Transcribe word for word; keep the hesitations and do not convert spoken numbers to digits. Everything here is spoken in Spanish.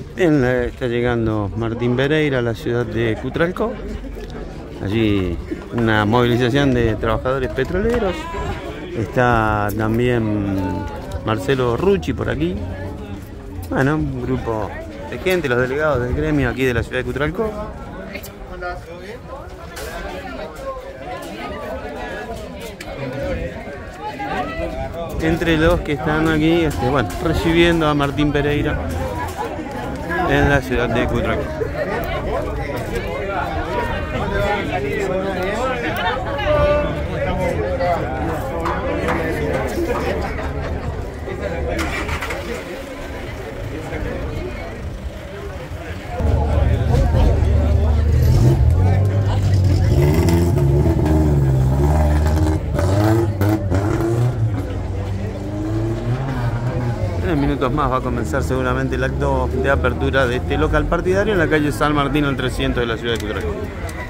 Bien, eh, está llegando Martín Pereira a la ciudad de Cutralcó. Allí una movilización de trabajadores petroleros. Está también Marcelo Rucci por aquí. Bueno, un grupo de gente, los delegados del gremio aquí de la ciudad de Cutralcó. Entre los que están aquí, este, bueno, recibiendo a Martín Pereira en la ciudad de Cutralcó. En minutos más va a comenzar seguramente el acto de apertura de este local partidario en la calle San Martín al trescientos de la ciudad de Cutralcó.